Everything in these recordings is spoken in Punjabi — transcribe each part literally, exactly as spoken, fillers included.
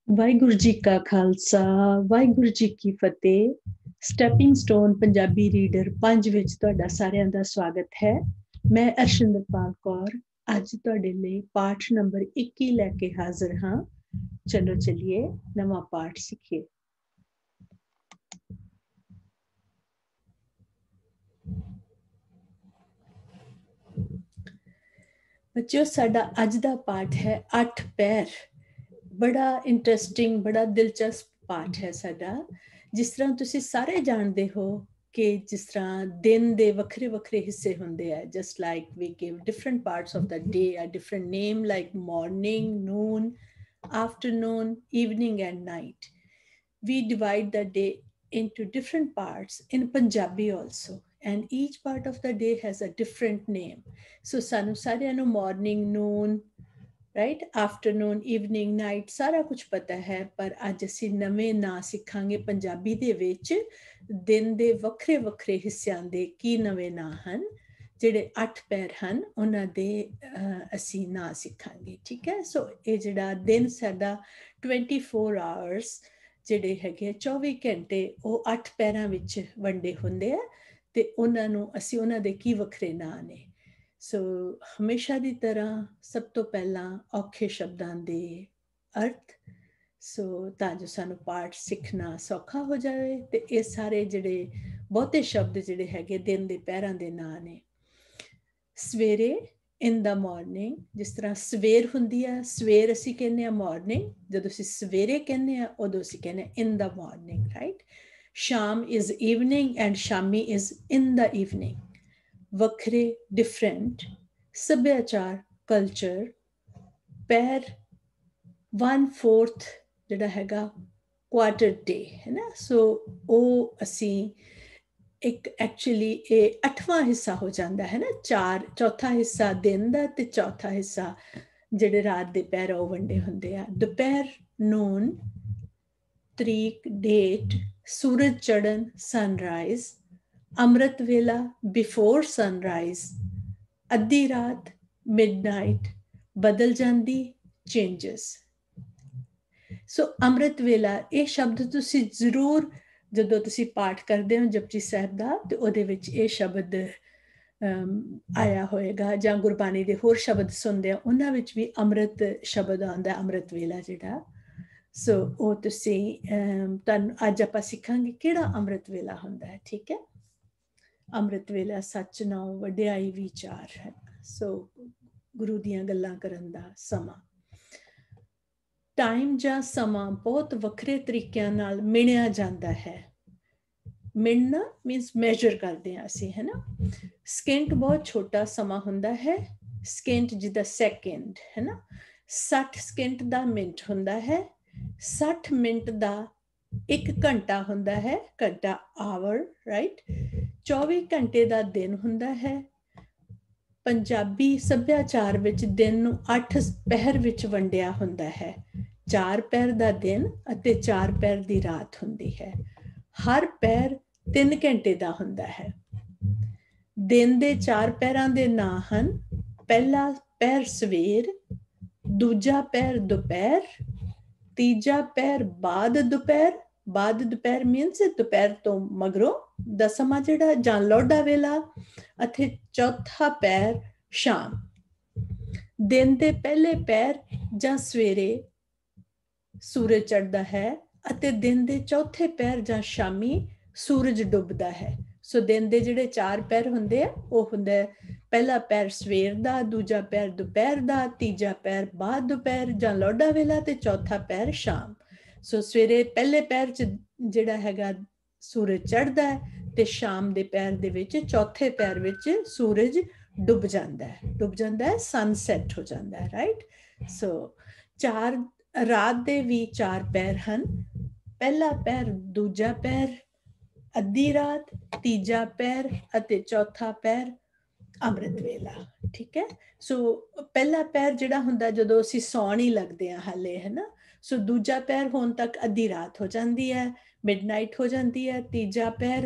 ਵਾਹਿਗੁਰੂ ਜੀ ਕਾ ਖਾਲਸਾ ਵਾਹਿਗੁਰੂ ਜੀ ਕੀ ਫਤਿਹ। ਸਟੈਪਿੰਗ ਸਟੋਨ ਪੰਜਾਬੀ ਰੀਡਰ ਪੰਜ ਵਿੱਚ ਤੁਹਾਡਾ ਸਾਰਿਆਂ ਦਾ ਸਵਾਗਤ ਹੈ। ਮੈਂ ਅਰਸ਼ਿੰਦਰਪਾਲ ਕੌਰ ਅੱਜ ਤੁਹਾਡੇ ਲਈ ਪਾਠ ਨੰਬਰ ਇੱਕੀ ਲੈ ਕੇ ਹਾਜ਼ਰ ਹਾਂ। ਚਲੋ ਚਲਿਏ ਨਵਾਂ ਪਾਠ ਸਿੱਖੀਏ। ਬੱਚਿਓ, ਸਾਡਾ ਅੱਜ ਦਾ ਪਾਠ ਹੈ ਅੱਠ ਪੈਰ। ਬੜਾ ਇੰਟਰਸਟਿੰਗ, ਬੜਾ ਦਿਲਚਸਪ ਪਾਠ ਹੈ ਸਾਡਾ। ਜਿਸ ਤਰ੍ਹਾਂ ਤੁਸੀਂ ਸਾਰੇ ਜਾਣਦੇ ਹੋ ਕਿ ਜਿਸ ਤਰ੍ਹਾਂ ਦਿਨ ਦੇ ਵੱਖਰੇ ਵੱਖਰੇ ਹਿੱਸੇ ਹੁੰਦੇ ਆ, just like we give different parts of the day ਆ different name, like morning, noon, afternoon, evening and night. We divide the day into different parts in Punjabi also, and each part of the day has a different name. So sanu ਸਾਰਿਆਂ ਨੂੰ morning, noon, right, afternoon, evening, night ਸਾਰਾ ਕੁਝ ਪਤਾ ਹੈ, ਪਰ ਅੱਜ ਅਸੀਂ ਨਵੇਂ ਨਾਂ ਸਿੱਖਾਂਗੇ ਪੰਜਾਬੀ ਦੇ ਵਿੱਚ। ਦਿਨ ਦੇ ਵੱਖਰੇ ਵੱਖਰੇ ਹਿੱਸਿਆਂ ਦੇ ਕੀ ਨਵੇਂ ਨਾਂ ਹਨ, ਜਿਹੜੇ ਅੱਠ ਪੈਰ ਹਨ ਉਹਨਾਂ ਦੇ ਅਸੀਂ ਨਾਂ ਸਿੱਖਾਂਗੇ। ਠੀਕ ਹੈ, ਸੋ ਇਹ ਜਿਹੜਾ ਦਿਨ ਸਾਡਾ ਟਵੈਂਟੀ ਫੋਰ ਆਵਰਸ ਜਿਹੜੇ ਹੈਗੇ ਚੌਵੀ ਘੰਟੇ ਉਹ ਅੱਠ ਪੈਰਾਂ ਵਿੱਚ ਵੰਡੇ ਹੁੰਦੇ ਆ, ਤੇ ਉਹਨਾਂ ਨੂੰ ਅਸੀਂ ਉਹਨਾਂ ਦੇ ਕੀ ਵੱਖਰੇ ਨਾਂ ਨੇ। ਸੋ ਹਮੇਸ਼ਾ ਦੀ ਤਰ੍ਹਾਂ ਸਭ ਤੋਂ ਪਹਿਲਾਂ ਔਖੇ ਸ਼ਬਦਾਂ ਦੇ ਅਰਥ, ਸੋ ਤਾਂ ਜੋ ਸਾਨੂੰ ਪਾਠ ਸਿੱਖਣਾ ਸੌਖਾ ਹੋ ਜਾਵੇ। ਤੇ ਇਹ ਸਾਰੇ ਜਿਹੜੇ ਬਹੁਤੇ ਸ਼ਬਦ ਜਿਹੜੇ ਹੈਗੇ ਦਿਨ ਦੇ ਪਹਿਰਾਂ ਦੇ ਨਾਂ ਨੇ। ਸਵੇਰੇ, ਇਨ ਦਾ ਮਾਰਨਿੰਗ, ਜਿਸ ਤਰ੍ਹਾਂ ਸਵੇਰ ਹੁੰਦੀ ਆ, ਸਵੇਰ ਅਸੀਂ ਕਹਿੰਦੇ ਆ ਮਾਰਨਿੰਗ, ਜਦੋਂ ਅਸੀਂ ਸਵੇਰੇ ਕਹਿੰਦੇ ਆ ਉਦੋਂ ਅਸੀਂ ਕਹਿੰਦੇ ਆ ਇਨ ਦਾ ਮਾਰਨਿੰਗ, ਰਾਈਟ। ਸ਼ਾਮ ਇਜ਼ ਈਵਨਿੰਗ ਐਂਡ ਸ਼ਾਮੀ ਇਜ਼ ਇਨ ਦਾ ਈਵਨਿੰਗ। ਵੱਖਰੇ, ਡਿਫਰੈਂਟ, ਸੱਭਿਆਚਾਰ, ਕਲਚਰ। ਪੈਰ, ਵਨ ਫੋਰਥ ਜਿਹੜਾ ਹੈਗਾ ਕੁਆਟਰ ਡੇ ਹੈ ਨਾ, ਸੋ ਉਹ ਅਸੀਂ ਇੱਕ ਐਕਚੁਅਲੀ ਇਹ ਅੱਠਵਾਂ ਹਿੱਸਾ ਹੋ ਜਾਂਦਾ ਹੈ ਨਾ। ਚਾਰ ਚੌਥਾ ਹਿੱਸਾ ਦਿਨ ਦਾ ਤੇ ਚੌਥਾ ਹਿੱਸਾ ਜਿਹੜੇ ਰਾਤ ਦੇ ਪਹਿਰ ਉਹ ਵੰਡੇ ਹੁੰਦੇ ਆ। ਦੁਪਹਿਰ, ਨੂਨ, ਤਰੀਕ, ਡੇਟ, ਸੂਰਜ ਚੜ੍ਹਨ, ਸਨਰਾਈਜ਼, ਅੰਮ੍ਰਿਤ ਵੇਲਾ, ਬਿਫੋਰ ਸਨਰਾਈਜ਼, ਅੱਧੀ ਰਾਤ, ਮਿਡਨਾਈਟ, ਬਦਲ ਜਾਂਦੀ, ਚੇਂਜਸ। ਸੋ ਅੰਮ੍ਰਿਤ ਵੇਲਾ ਇਹ ਸ਼ਬਦ ਤੁਸੀਂ ਜ਼ਰੂਰ ਜਦੋਂ ਤੁਸੀਂ ਪਾਠ ਕਰਦੇ ਹੋ ਜਪਜੀ ਸਾਹਿਬ ਦਾ, ਤੇ ਉਹਦੇ ਵਿੱਚ ਇਹ ਸ਼ਬਦ ਆਇਆ ਹੋਏਗਾ, ਜਾਂ ਗੁਰਬਾਣੀ ਦੇ ਹੋਰ ਸ਼ਬਦ ਸੁਣਦੇ ਆ ਉਹਨਾਂ ਵਿੱਚ ਵੀ ਅੰਮ੍ਰਿਤ ਸ਼ਬਦ ਆਉਂਦਾ, ਅੰਮ੍ਰਿਤ ਵੇਲਾ ਜਿਹੜਾ। ਸੋ ਉਹ ਤੁਸੀਂ ਤੁਹਾਨੂੰ ਅੱਜ ਆਪਾਂ ਸਿੱਖਾਂਗੇ ਕਿਹੜਾ ਅੰਮ੍ਰਿਤ ਵੇਲਾ ਹੁੰਦਾ ਹੈ। ਠੀਕ ਹੈ, ਅੰਮ੍ਰਿਤ ਵੇਲਾ ਸੱਚ, ਨਾਉ, ਵਡਿਆਈ, ਵਿਚਾਰ ਹੈ। ਸੋ ਗੁਰੂ ਦੀਆਂ ਗੱਲਾਂ ਕਰਨ ਦਾ ਸਮਾਂ। ਟਾਈਮ ਜਾਂ ਸਮਾਂ ਬਹੁਤ ਵੱਖਰੇ ਤਰੀਕਿਆਂ ਨਾਲ ਮਿਣਿਆ ਜਾਂਦਾ ਹੈ। ਮਿਣਨਾ ਮੀਨਸ ਮੈਜਰ ਕਰਦੇ ਹਾਂ ਅਸੀਂ, ਹੈ ਨਾ। ਸਕਿੰਟ ਬਹੁਤ ਛੋਟਾ ਸਮਾਂ ਹੁੰਦਾ ਹੈ, ਸਕਿੰਟ ਜਿੱਦਾਂ ਸੈਕਿੰਡ ਹੈ ਨਾ। ਸੱਠ ਸਕਿੰਟ ਦਾ ਮਿੰਟ ਹੁੰਦਾ ਹੈ। ਸੱਠ ਮਿੰਟ ਦਾ ਇੱਕ ਘੰਟਾ ਹੁੰਦਾ ਹੈ, ਘੰਟਾ ਆਵਰ, ਰਾਈਟ। ਚੌਵੀ ਘੰਟੇ ਦਾ ਦਿਨ ਹੁੰਦਾ ਹੈ। ਪੰਜਾਬੀ ਸੱਭਿਆਚਾਰ ਵਿੱਚ ਦਿਨ ਨੂੰ ਅੱਠ ਪਹਿਰ ਵਿੱਚ ਵੰਡਿਆ ਹੁੰਦਾ ਹੈ। ਚਾਰ ਪਹਿਰ ਦਾ ਦਿਨ ਅਤੇ ਚਾਰ ਪਹਿਰ ਦੀ ਰਾਤ ਹੁੰਦੀ ਹੈ। ਹਰ ਪਹਿਰ ਤਿੰਨ ਘੰਟੇ ਦਾ ਹੁੰਦਾ ਹੈ। ਦਿਨ ਦੇ ਚਾਰ ਪਹਿਰਾਂ ਦੇ ਨਾਂ ਹਨ। ਪਹਿਲਾ ਪਹਿਰ ਸਵੇਰ, ਦੂਜਾ ਪਹਿਰ ਦੁਪਹਿਰ, ਤੀਜਾ ਪਹਿਰ ਬਾਅਦ ਦੁਪਹਿਰ, ਬਾਅਦ ਦੁਪਹਿਰ ਮੀਨਸ ਦੁਪਹਿਰ ਤੋਂ ਮਗਰੋਂ ਦਾ ਸਮਾਂ ਜਿਹੜਾ, ਜਾਂ ਲੋਢਾ ਵੇਲਾ, ਅਤੇ ਚੌਥਾ ਪਹਿਰ ਸ਼ਾਮ। ਦਿਨ ਦੇ ਪਹਿਲੇ ਪਹਿਰ ਜਾਂ ਸਵੇਰੇ ਸੂਰਜ ਚੜ੍ਹਦਾ ਹੈ, ਅਤੇ ਦਿਨ ਦੇ ਚੌਥੇ ਪਹਿਰ ਜਾਂ ਸ਼ਾਮੀ ਸੂਰਜ ਡੁੱਬਦਾ ਹੈ। ਸੋ ਦਿਨ ਦੇ ਜਿਹੜੇ ਚਾਰ ਪਹਿਰ ਹੁੰਦੇ ਆ ਉਹ ਹੁੰਦਾ ਪਹਿਲਾ ਪਹਿਰ ਸਵੇਰ ਦਾ, ਦੂਜਾ ਪਹਿਰ ਦੁਪਹਿਰ ਦਾ, ਤੀਜਾ ਪਹਿਰ ਬਾਅਦ ਦੁਪਹਿਰ ਜਾਂ ਲੋਢਾ ਵੇਲਾ, ਤੇ ਚੌਥਾ ਪਹਿਰ ਸ਼ਾਮ। ਸੋ ਸਵੇਰੇ ਪਹਿਲੇ ਪਹਿਰ 'ਚ ਜਿਹੜਾ ਹੈਗਾ ਸੂਰਜ ਚੜ੍ਹਦਾ ਹੈ, ਤੇ ਸ਼ਾਮ ਦੇ ਪਹਿਰ ਦੇ ਵਿੱਚ ਚੌਥੇ ਪਹਿਰ ਵਿੱਚ ਸੂਰਜ ਡੁੱਬ ਜਾਂਦਾ ਹੈ, ਡੁੱਬ ਜਾਂਦਾ ਹੈ, ਸਨਸੈਟ ਹੋ ਜਾਂਦਾ ਹੈ, ਰਾਈਟ। ਸੋ ਚਾਰ ਰਾਤ ਦੇ ਵੀ ਚਾਰ ਪਹਿਰ ਹਨ। ਪਹਿਲਾ ਪਹਿਰ, ਦੂਜਾ ਪਹਿਰ, ਅੱਧੀ ਰਾਤ, ਤੀਜਾ ਪਹਿਰ ਅਤੇ ਚੌਥਾ ਪਹਿਰ ਅੰਮ੍ਰਿਤ ਵੇਲਾ। ਠੀਕ ਹੈ, ਸੋ ਪਹਿਲਾ ਪਹਿਰ ਜਿਹੜਾ ਹੁੰਦਾ ਜਦੋਂ ਅਸੀਂ ਸੌਣ ਹੀ ਲੱਗਦੇ ਹਾਂ ਹਾਲੇ, ਹੈ ਨਾ। ਸੋ ਦੂਜਾ ਪਹਿਰ ਹੋਣ ਤੱਕ ਅੱਧੀ ਰਾਤ ਹੋ ਜਾਂਦੀ ਹੈ, ਮਿਡਨਾਈਟ ਹੋ ਜਾਂਦੀ ਹੈ। ਤੀਜਾ ਪਹਿਰ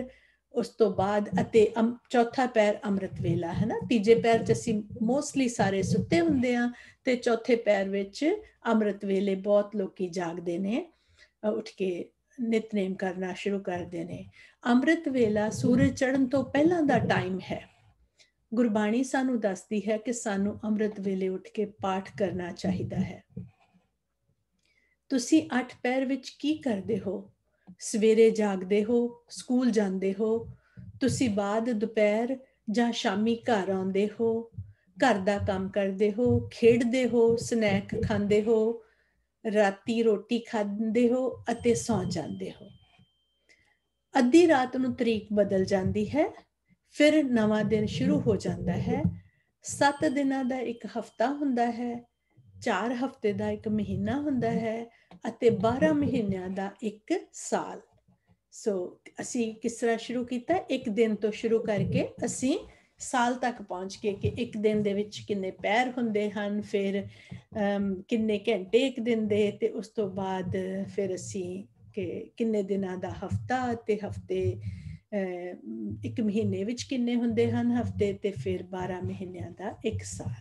ਉਸ ਤੋਂ ਬਾਅਦ ਅਤੇ ਚੌਥਾ ਪੈਰ ਅੰਮ੍ਰਿਤ ਵੇਲਾ ਹੈ ਨਾ। ਤੀਜੇ ਪੈਰ 'ਚ ਅਸੀਂ ਮੋਸਟਲੀ ਸਾਰੇ ਸੁੱਤੇ ਹੁੰਦੇ ਹਾਂ ਤੇ ਚੌਥੇ ਪੈਰ ਵਿੱਚ ਅੰਮ੍ਰਿਤ ਵੇਲੇ ਬਹੁਤ ਲੋਕੀ ਜਾਗਦੇ ਨੇ, ਉੱਠ ਕੇ ਨਿਤਨੇਮ ਕਰਨਾ ਸ਼ੁਰੂ ਕਰਦੇ ਨੇ। ਅੰਮ੍ਰਿਤ ਵੇਲਾ ਸੂਰਜ ਚੜ੍ਹਨ ਤੋਂ ਪਹਿਲਾਂ ਦਾ ਟਾਈਮ ਹੈ। ਗੁਰਬਾਣੀ ਸਾਨੂੰ ਦੱਸਦੀ ਹੈ ਕਿ ਸਾਨੂੰ ਅੰਮ੍ਰਿਤ ਵੇਲੇ ਉੱਠ ਕੇ ਪਾਠ ਕਰਨਾ ਚਾਹੀਦਾ ਹੈ। ਤੁਸੀਂ ਅੱਠ ਪਹਿਰ ਵਿੱਚ ਕੀ ਕਰਦੇ ਹੋ? ਸਵੇਰੇ ਜਾਗਦੇ ਹੋ, ਸਕੂਲ ਜਾਂਦੇ ਹੋ, ਤੁਸੀਂ ਬਾਅਦ ਦੁਪਹਿਰ ਜਾਂ ਸ਼ਾਮੀ ਘਰ ਆਉਂਦੇ ਹੋ, ਘਰ ਦਾ ਕੰਮ ਕਰਦੇ ਹੋ, ਖੇਡਦੇ ਹੋ, ਸਨੈਕ ਖਾਂਦੇ ਹੋ, ਰਾਤੀ ਰੋਟੀ ਖਾਂਦੇ ਹੋ ਅਤੇ ਸੌਂ ਜਾਂਦੇ ਹੋ। ਅੱਧੀ ਰਾਤ ਨੂੰ ਤਰੀਕ ਬਦਲ ਜਾਂਦੀ ਹੈ, ਫਿਰ ਨਵਾਂ ਦਿਨ ਸ਼ੁਰੂ ਹੋ ਜਾਂਦਾ ਹੈ। ਸੱਤ ਦਿਨਾਂ ਦਾ ਇੱਕ ਹਫ਼ਤਾ ਹੁੰਦਾ ਹੈ, ਚਾਰ ਹਫ਼ਤੇ ਦਾ ਇੱਕ ਮਹੀਨਾ ਹੁੰਦਾ ਹੈ ਅਤੇ ਬਾਰਾਂ ਮਹੀਨਿਆਂ ਦਾ ਇੱਕ ਸਾਲ। ਸੋ ਅਸੀਂ ਕਿਸ ਤਰ੍ਹਾਂ ਸ਼ੁਰੂ ਕੀਤਾ? ਇੱਕ ਦਿਨ ਤੋਂ ਸ਼ੁਰੂ ਕਰਕੇ ਅਸੀਂ ਸਾਲ ਤੱਕ ਪਹੁੰਚ ਗਏ ਕਿ ਇੱਕ ਦਿਨ ਦੇ ਵਿੱਚ ਕਿੰਨੇ ਪੈਰ ਹੁੰਦੇ ਹਨ, ਫਿਰ ਕਿੰਨੇ ਘੰਟੇ ਇੱਕ ਦਿਨ ਦੇ, ਤੇ ਉਸ ਤੋਂ ਬਾਅਦ ਫਿਰ ਅਸੀਂ ਕਿ ਕਿੰਨੇ ਦਿਨਾਂ ਦਾ ਹਫ਼ਤਾ, ਤੇ ਹਫ਼ਤੇ ਇੱਕ ਮਹੀਨੇ ਵਿੱਚ ਕਿੰਨੇ ਹੁੰਦੇ ਹਨ ਹਫ਼ਤੇ, ਤੇ ਫਿਰ ਬਾਰਾਂ ਮਹੀਨਿਆਂ ਦਾ ਇੱਕ ਸਾਲ।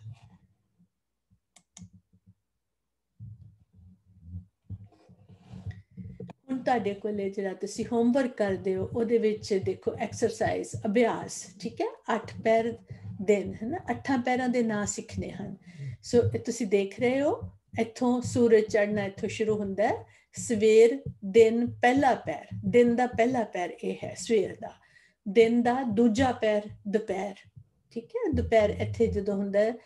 ਹੁਣ ਤੁਹਾਡੇ ਕੋਲੇ ਜਿਹੜਾ ਤੁਸੀਂ ਹੋਮਵਰਕ ਕਰਦੇ ਹੋ ਉਹਦੇ ਵਿੱਚ ਦੇਖੋ ਐਕਸਰਸਾਈਜ਼, ਅਭਿਆਸ, ਠੀਕ ਹੈ। ਅੱਠ ਪੈਰ ਦਿਨ ਹੈ ਨਾ, ਅੱਠਾਂ ਪੈਰਾਂ ਦੇ ਨਾਂ ਸਿੱਖਣੇ ਹਨ। ਸੋ ਤੁਸੀਂ ਦੇਖ ਰਹੇ ਹੋ ਇੱਥੋਂ ਸੂਰਜ ਚੜ੍ਹਨਾ ਇੱਥੋਂ ਸ਼ੁਰੂ ਹੁੰਦਾ ਹੈ। ਸਵੇਰ, ਦਿਨ, ਪਹਿਲਾ ਪੈਰ, ਦਿਨ ਦਾ ਪਹਿਲਾ ਪੈਰ ਇਹ ਹੈ ਸਵੇਰ ਦਾ। ਦਿਨ ਦਾ ਦੂਜਾ ਪੈਰ ਦੁਪਹਿਰ, ਠੀਕ ਹੈ। ਦੁਪਹਿਰ ਇੱਥੇ ਜਦੋਂ ਹੁੰਦਾ ਹੈ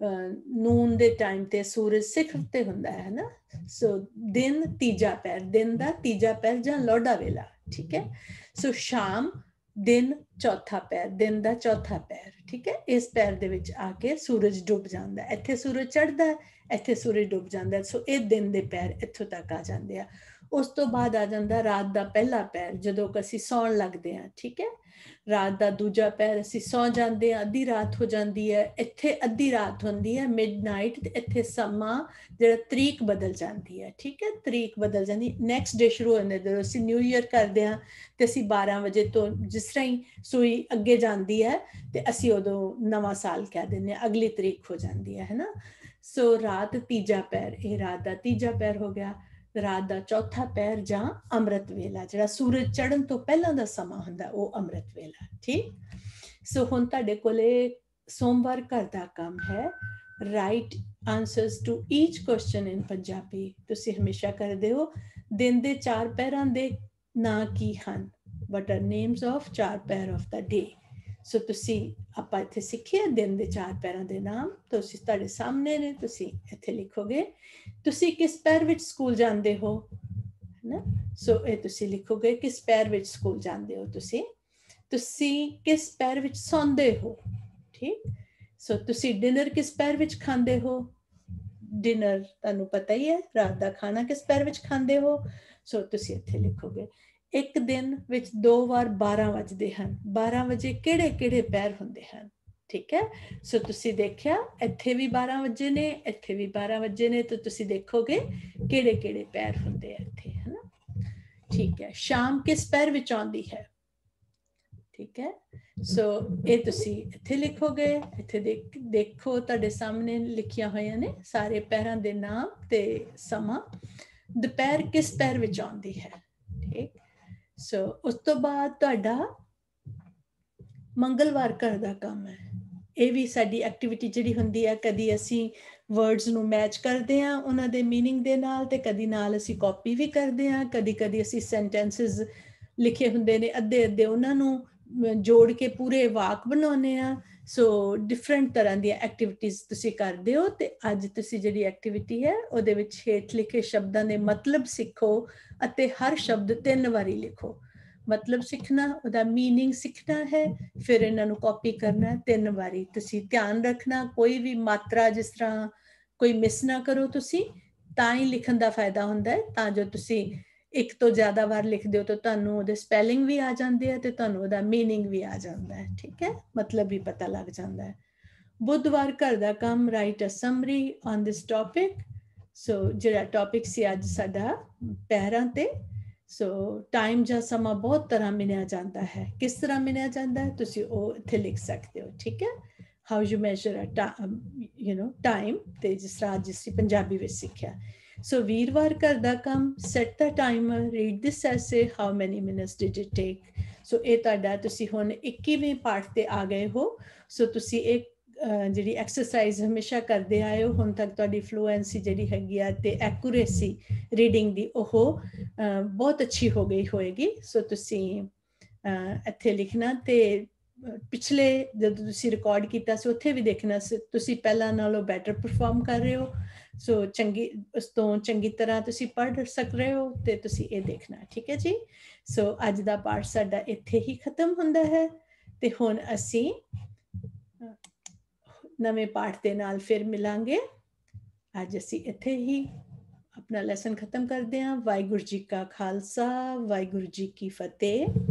ਨੂਨ ਦੇ ਟਾਈਮ ਤੇ ਸੂਰਜ ਸਿਖਰ ਤੇ ਹੁੰਦਾ ਹੈ ਨਾ। ਸੋ ਦਿਨ ਤੀਜਾ ਪੈਰ, ਦਿਨ ਦਾ ਤੀਜਾ ਪੈਰ ਜਾਂ ਲੋਢਾ ਵੇਲਾ, ਠੀਕ ਹੈ। ਸੋ ਸ਼ਾਮ, ਦਿਨ ਚੌਥਾ ਪੈਰ, ਦਿਨ ਦਾ ਚੌਥਾ ਪੈਰ, ਠੀਕ ਹੈ। ਇਸ ਪੈਰ ਦੇ ਵਿੱਚ ਆ ਕੇ ਸੂਰਜ ਡੁੱਬ ਜਾਂਦਾ, ਇੱਥੇ ਸੂਰਜ ਚੜ੍ਹਦਾ, ਇੱਥੇ ਸੂਰਜ ਡੁੱਬ ਜਾਂਦਾ। ਸੋ ਇਹ ਦਿਨ ਦੇ ਪੈਰ ਇੱਥੋਂ ਤੱਕ ਆ ਜਾਂਦੇ ਆ। ਉਸ ਤੋਂ ਬਾਅਦ ਆ ਜਾਂਦਾ ਰਾਤ ਦਾ ਪਹਿਲਾ ਪੈਰ, ਜਦੋਂ ਅਸੀਂ ਸੌਣ ਲੱਗਦੇ ਹਾਂ, ਠੀਕ ਹੈ। ਰਾਤ ਦਾ ਦੂਜਾ ਪੈਰ ਅਸੀਂ ਸੌ ਜਾਂਦੇ ਹਾਂ, ਅੱਧੀ ਰਾਤ ਹੋ ਜਾਂਦੀ ਹੈ। ਇੱਥੇ ਅੱਧੀ ਰਾਤ ਹੁੰਦੀ ਹੈ, ਮਿਡ ਨਾਈਟ, ਤੇ ਇੱਥੇ ਸਮਾਂ ਜਿਹੜਾ ਤਰੀਕ ਬਦਲ ਜਾਂਦੀ ਹੈ, ਠੀਕ ਹੈ। ਤਰੀਕ ਬਦਲ ਜਾਂਦੀ, ਨੈਕਸਟ ਡੇ ਸ਼ੁਰੂ ਹੋ ਜਾਂਦਾ। ਜਦੋਂ ਅਸੀਂ ਨਿਊ ਈਅਰ ਕਰਦੇ ਹਾਂ ਤੇ ਅਸੀਂ ਬਾਰਾਂ ਵਜੇ ਤੋਂ ਜਿਸ ਤਰ੍ਹਾਂ ਹੀ ਸੂਈ ਅੱਗੇ ਜਾਂਦੀ ਹੈ ਤੇ ਅਸੀਂ ਉਦੋਂ ਨਵਾਂ ਸਾਲ ਕਹਿ ਦਿੰਦੇ ਹਾਂ, ਅਗਲੀ ਤਰੀਕ ਹੋ ਜਾਂਦੀ ਹੈ, ਹੈ ਨਾ। ਸੋ ਰਾਤ ਤੀਜਾ ਪੈਰ, ਇਹ ਰਾਤ ਦਾ ਤੀਜਾ ਪੈਰ ਹੋ ਗਿਆ। ਰਾਤ ਦਾ ਚੌਥਾ ਪੈਰ ਜਾਂ ਅੰਮ੍ਰਿਤ ਵੇਲਾ, ਜਿਹੜਾ ਸੂਰਜ ਚੜ੍ਹਨ ਤੋਂ ਪਹਿਲਾਂ ਦਾ ਸਮਾਂ ਹੁੰਦਾ, ਉਹ ਅੰਮ੍ਰਿਤ ਵੇਲਾ, ਠੀਕ। ਸੋ ਹੁਣ ਤੁਹਾਡੇ ਕੋਲੇ ਸੋਮਵਾਰ ਘਰ ਦਾ ਕੰਮ ਹੈ, write answers to each question in Punjabi. ਤੁਸੀਂ ਹਮੇਸ਼ਾ ਕਰਦੇ ਹੋ। ਦਿਨ ਦੇ ਚਾਰ ਪੈਰਾਂ ਦੇ ਨਾਂ ਕੀ ਹਨ? ਵਟ ਆਰ ਨੇਮਸ ਆਫ ਚਾਰ ਪੈਰ ਆਫ ਦਾ ਡੇ। ਸੋ ਤੁਸੀਂ ਆਪਾਂ ਇੱਥੇ ਸਿੱਖਿਆ ਦਿਨ ਦੇ ਚਾਰ ਪੈਰਾਂ ਦੇ ਨਾਮ, ਤੁਸੀਂ ਤੁਹਾਡੇ ਸਾਹਮਣੇ ਨੇ, ਤੁਸੀਂ ਇੱਥੇ ਲਿਖੋਗੇ। ਤੁਸੀਂ ਕਿਸ ਪੈਰ ਵਿੱਚ ਸਕੂਲ ਜਾਂਦੇ ਹੋ, ਹੈ ਨਾ। ਸੋ ਇਹ ਤੁਸੀਂ ਲਿਖੋਗੇ ਕਿਸ ਪੈਰ ਵਿੱਚ ਸਕੂਲ ਜਾਂਦੇ ਹੋ ਤੁਸੀਂ। ਤੁਸੀਂ ਕਿਸ ਪੈਰ ਵਿੱਚ ਸੌਂਦੇ ਹੋ, ਠੀਕ। ਸੋ ਤੁਸੀਂ ਡਿਨਰ ਕਿਸ ਪੈਰ ਵਿੱਚ ਖਾਂਦੇ ਹੋ? ਡਿਨਰ ਤੁਹਾਨੂੰ ਪਤਾ ਹੀ ਹੈ, ਰਾਤ ਦਾ ਖਾਣਾ ਕਿਸ ਪੈਰ ਵਿੱਚ ਖਾਂਦੇ ਹੋ। ਸੋ ਤੁਸੀਂ ਇੱਥੇ ਲਿਖੋਗੇ। ਇੱਕ ਦਿਨ ਵਿੱਚ ਦੋ ਵਾਰ ਬਾਰਾਂ ਵੱਜਦੇ ਹਨ, ਬਾਰਾਂ ਵਜੇ ਕਿਹੜੇ ਕਿਹੜੇ ਪੈਰ ਹੁੰਦੇ ਹਨ, ਠੀਕ ਹੈ। ਸੋ ਤੁਸੀਂ ਦੇਖਿਆ ਇੱਥੇ ਵੀ ਬਾਰਾਂ ਵਜੇ ਨੇ, ਇੱਥੇ ਵੀ ਬਾਰਾਂ ਵਜੇ ਨੇ, ਤਾਂ ਤੁਸੀਂ ਦੇਖੋਗੇ ਕਿਹੜੇ ਕਿਹੜੇ ਪੈਰ ਹੁੰਦੇ ਆ ਇੱਥੇ, ਹੈ ਨਾ, ਠੀਕ ਹੈ। ਸ਼ਾਮ ਕਿਸ ਪੈਰ ਵਿੱਚ ਆਉਂਦੀ ਹੈ, ਠੀਕ ਹੈ। ਸੋ ਇਹ ਤੁਸੀਂ ਇੱਥੇ ਲਿਖੋਗੇ। ਇੱਥੇ ਦੇਖ ਦੇਖੋ ਤੁਹਾਡੇ ਸਾਹਮਣੇ ਲਿਖੀਆਂ ਹੋਈਆਂ ਨੇ ਸਾਰੇ ਪੈਰਾਂ ਦੇ ਨਾਮ ਤੇ ਸਮਾਂ। ਦੁਪਹਿਰ ਕਿਸ ਪੈਰ ਵਿੱਚ ਆਉਂਦੀ ਹੈ, ਠੀਕ। ਸੋ ਉਸ ਤੋਂ ਬਾਅਦ ਤੁਹਾਡਾ ਮੰਗਲਵਾਰ ਘਰ ਦਾ ਕੰਮ ਹੈ। ਇਹ ਵੀ ਸਾਡੀ ਐਕਟੀਵਿਟੀ ਜਿਹੜੀ ਹੁੰਦੀ ਹੈ, ਕਦੀ ਅਸੀਂ ਵਰਡਸ ਨੂੰ ਮੈਚ ਕਰਦੇ ਹਾਂ ਉਹਨਾਂ ਦੇ ਮੀਨਿੰਗ ਦੇ ਨਾਲ, ਤੇ ਕਦੀ ਨਾਲ ਅਸੀਂ ਕਾਪੀ ਵੀ ਕਰਦੇ ਹਾਂ। ਕਦੀ ਕਦੀ ਅਸੀਂ ਸੈਂਟੈਂਸਿਸ ਲਿਖੇ ਹੁੰਦੇ ਨੇ ਅੱਧੇ ਅੱਧੇ, ਉਹਨਾਂ ਨੂੰ ਜੋੜ ਕੇ ਪੂਰੇ ਵਾਕ ਬਣਾਉਂਦੇ ਹਾਂ। ਸੋ ਡਿਫਰੈਂਟ ਤਰ੍ਹਾਂ ਦੀਆਂ ਐਕਟੀਵਿਟੀਜ਼ ਤੁਸੀਂ ਕਰਦੇ ਹੋ। ਤੇ ਅੱਜ ਤੁਸੀਂ ਜਿਹੜੀ ਐਕਟੀਵਿਟੀ ਹੈ ਉਹਦੇ ਵਿੱਚ ਹੇਠ ਲਿਖੇ ਸ਼ਬਦਾਂ ਦੇ ਮਤਲਬ ਸਿੱਖੋ ਅਤੇ ਹਰ ਸ਼ਬਦ ਤਿੰਨ ਵਾਰੀ ਲਿਖੋ। ਮਤਲਬ ਸਿੱਖਣਾ, ਉਹਦਾ ਮੀਨਿੰਗ ਸਿੱਖਣਾ ਹੈ, ਫਿਰ ਇਹਨਾਂ ਨੂੰ ਕਾਪੀ ਕਰਨਾ ਤਿੰਨ ਵਾਰੀ। ਤੁਸੀਂ ਧਿਆਨ ਰੱਖਣਾ ਕੋਈ ਵੀ ਮਾਤਰਾ ਜਿਸ ਤਰ੍ਹਾਂ ਕੋਈ ਮਿਸ ਨਾ ਕਰੋ ਤੁਸੀਂ, ਤਾਂ ਹੀ ਲਿਖਣ ਦਾ ਫਾਇਦਾ ਹੁੰਦਾ ਹੈ। ਤਾਂ ਜੋ ਤੁਸੀਂ ਇੱਕ ਤੋਂ ਜ਼ਿਆਦਾ ਵਾਰ ਲਿਖਦੇ ਹੋ ਤਾਂ ਤੁਹਾਨੂੰ ਉਹਦੇ ਸਪੈਲਿੰਗ ਵੀ ਆ ਜਾਂਦੇ ਆ ਤੇ ਤੁਹਾਨੂੰ ਉਹਦਾ ਮੀਨਿੰਗ ਵੀ ਆ ਜਾਂਦਾ ਹੈ, ਠੀਕ ਹੈ, ਮਤਲਬ ਵੀ ਪਤਾ ਲੱਗ ਜਾਂਦਾ ਹੈ। ਬੁੱਧਵਾਰ ਘਰ ਦਾ ਕੰਮ, write a summary on this topic. So ਜਿਹੜਾ ਟੌਪਿਕ ਸੀ ਅੱਜ ਸਾਡਾ ਪੈਰਾਂ ਤੇ। ਸੋ ਟਾਈਮ ਜਾਂ ਸਮਾਂ ਬਹੁਤ ਤਰ੍ਹਾਂ ਮਿਣਿਆ ਜਾਂਦਾ ਹੈ। ਕਿਸ ਤਰ੍ਹਾਂ ਮਿਣਿਆ ਜਾਂਦਾ ਹੈ ਤੁਸੀਂ ਉਹ ਇੱਥੇ ਲਿਖ ਸਕਦੇ ਹੋ, ਠੀਕ ਹੈ। How you measure a you know time, ਤੇ ਜਿਸ ਤਰ੍ਹਾਂ ਅੱਜ ਅਸੀਂ ਪੰਜਾਬੀ ਵਿੱਚ ਸਿੱਖਿਆ। ਸੋ ਵੀਰਵਾਰ ਘਰ ਦਾ ਕੰਮ, set the timer, read this essay, how many minutes did it take. So ਇਹ ਤੁਹਾਡਾ, ਤੁਸੀਂ ਹੁਣ ਇੱਕੀਵੇਂ ਪਾਠ ਤੇ ਆ ਗਏ ਹੋ। ਸੋ ਤੁਸੀਂ ਇਹ ਜਿਹੜੀ ਐਕਸਰਸਾਈਜ਼ ਹਮੇਸ਼ਾ ਕਰਦੇ ਆਏ ਹੋ, ਹੁਣ ਤੱਕ ਤੁਹਾਡੀ ਫਲੂਐਂਸੀ ਜਿਹੜੀ ਹੈਗੀ ਆ ਤੇ ਐਕੂਰੇਸੀ ਰੀਡਿੰਗ ਦੀ ਉਹ ਬਹੁਤ ਅੱਛੀ ਹੋ ਗਈ ਹੋਏਗੀ। ਸੋ ਤੁਸੀਂ ਇੱਥੇ ਲਿਖਣਾ, ਤੇ ਪਿਛਲੇ ਜਦੋਂ ਤੁਸੀਂ ਰਿਕਾਰਡ ਕੀਤਾ ਸੀ ਉੱਥੇ ਵੀ ਦੇਖਣਾ ਸੀ ਤੁਸੀਂ ਪਹਿਲਾਂ ਨਾਲੋਂ ਬੈਟਰ ਪਰਫਾਰਮ ਕਰ ਰਹੇ ਹੋ। ਸੋ ਚੰਗੀ, ਉਸ ਤੋਂ ਚੰਗੀ ਤਰ੍ਹਾਂ ਤੁਸੀਂ ਪੜ੍ਹ ਸਕ ਰਹੇ ਹੋ, ਤੇ ਤੁਸੀਂ ਇਹ ਦੇਖਣਾ, ਠੀਕ ਹੈ ਜੀ। ਸੋ ਅੱਜ ਦਾ ਪਾਠ ਸਾਡਾ ਇੱਥੇ ਹੀ ਖਤਮ ਹੁੰਦਾ ਹੈ, ਤੇ ਹੁਣ ਅਸੀਂ ਨਵੇਂ ਪਾਠ ਦੇ ਨਾਲ ਫਿਰ ਮਿਲਾਂਗੇ। ਅੱਜ ਅਸੀਂ ਇੱਥੇ ਹੀ ਆਪਣਾ ਲੈਸਨ ਖਤਮ ਕਰਦੇ ਹਾਂ। ਵਾਹਿਗੁਰੂ ਜੀ ਕਾ ਖਾਲਸਾ, ਵਾਹਿਗੁਰੂ ਜੀ ਕੀ ਫਤਿਹ।